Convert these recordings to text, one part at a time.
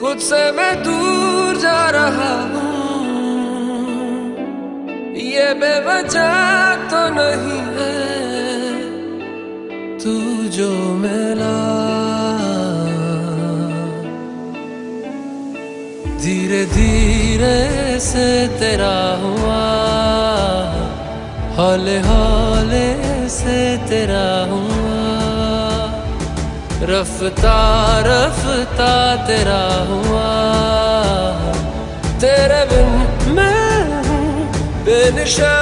खुद से मैं दूर जा रहा हूँ, ये बेवजह तो नहीं है तू जो मिला। धीरे धीरे से तेरा हुआ, हौले हौले से तेरा हुआ, रफ्ता रफ्ता तेरा हुआ। तेरे बिन मैं हूँ बेनिशा।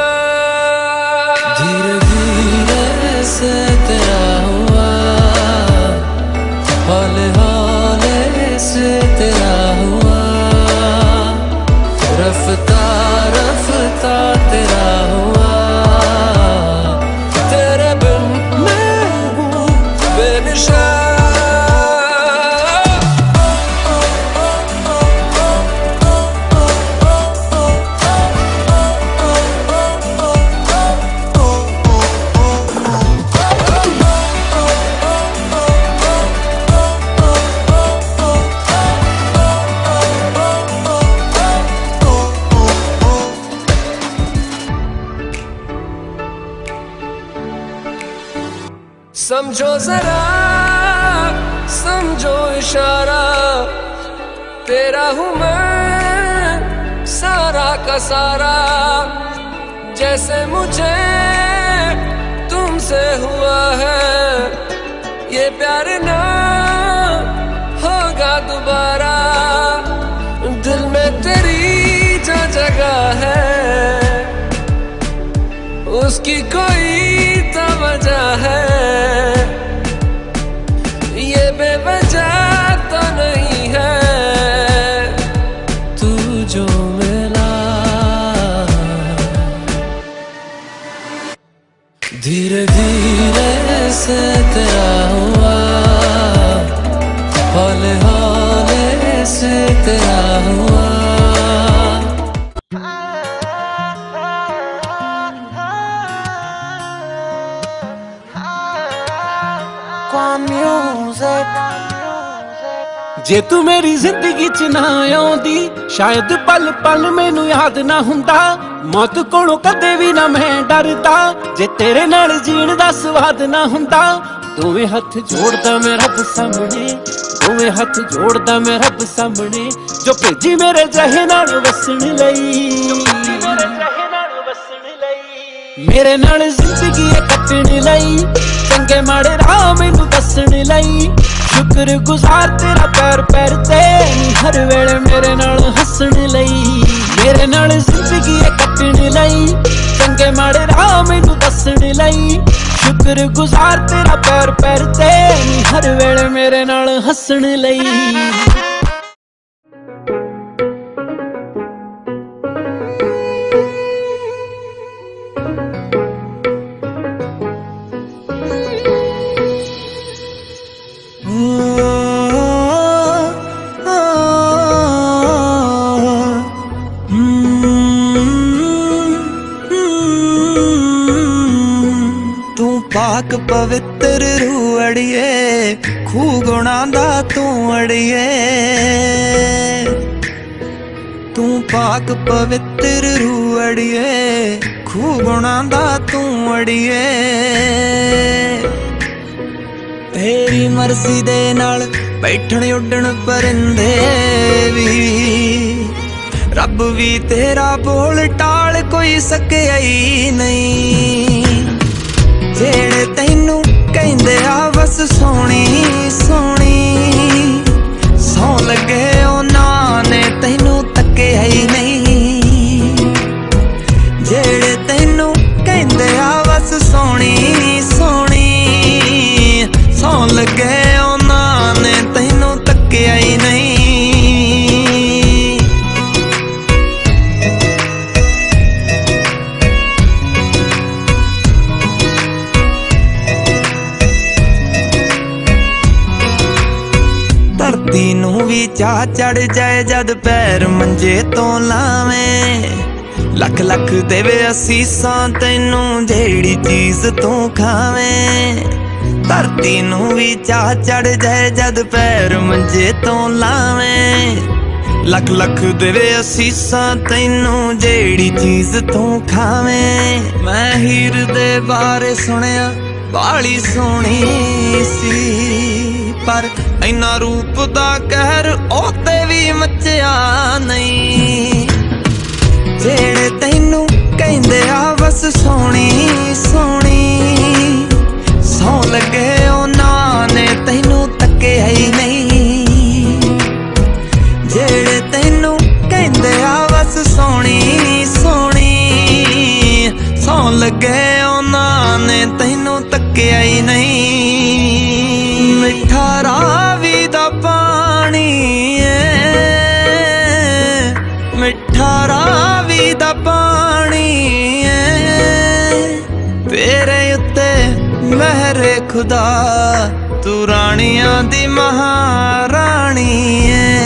धीरे धीरे से तेरा हुआ, हौले हौले से तेरा हुआ, रफ्ता रफ्ता तेरा हुआ। तेरे बिन मैं हूँ बेनिशा। समझो जरा, समझो इशारा, तेरा हूँ मैं सारा का सारा। जैसे मुझे तुमसे हुआ है, ये प्यार ना होगा दोबारा। दिल में तेरी जो जगह है, उसकी कोई तो वजह है। ये बेवजह तो नहीं है तू जो मिला। धीरे धीरे से तेरा हुआ, हौले हौले से तेरा हुआ। जे तू मेरी जिंदगी च ना आउंदी, शायद पल पल मैनू याद ना हुंदा। मौत कोलों कदे भी ना मैं डरदा, जे तेरे नाल जीण दा स्वाद ना हुंदा। दोवें हथ जोड़दा मैं रब सामने, दोवें हथ जोड़दा मैं रब सामने, जो भेजी मेरे जहे नाल वसण लई। मेरे नाल जिंदगी कटण लई, चंगे माड़े राह मैनू दसण लई। शुक्र गुजार तेरा पैर पैर ते, हर वेले मेरे नाल हसण लई। मेरे नाल जिंदगी कटण लई, चंगे माड़े राह मैनू दसण लई। शुक्र गुजार तेरा पैर पैर ते, हर वेले मेरे नाल हसण लई। पाक पवित्र रूह अड़िए, खूह गुणा दा तू अड़िए। तू पाक पवित्र रूह अड़िए, खूह गुणा दा तू अड़िए। तेरी मर्जी दे नाल बैठण उड्डण परिंदे भी, रब भी तेरा बोल टाल कोई सकिया ही नहीं। जेड़े तैनू कहंदे आ बस सोहनी सोहनी, सौ लगे उन्हां ने तैनू तक्किया ही नहीं। जेड़े तैनू कहंदे आ बस सोहनी सोहनी, सौ लगे उन्हां ने तैनू तक्किया ही नहीं। धरती नू भी चाह चढ़ जाए जद पैर मंजे तो लावें। लख लख देवे असीसां तैनू जेड़ी चीज तू खावें। धरती नूं भी चाह चढ़ जाए जद पैर मंजे तो लावें। लख लख देवे असीसां तैनू जेड़ी चीज तू खावें। मैं हीर दे बारे सुनिया बाली सोहनी सी, पर इन्ना रूप दा कहर ओते भी मचिया नहीं। जेड़े तैनू कहंदे आ बस सोहनी सोहनी, सौ लगे उन्हां ने तैनू तक्किया ही नहीं। जेड़े तैनू कहंदे आ बस सोहनी सोहनी, सौ लगे उन्हां ने तैनू तक्किया ही नहीं। मिठा रावी दा पानी मिठा रावी दा पानी तेरे उत्ते मेहरे खुदा, तू रानियां दी महारानी है।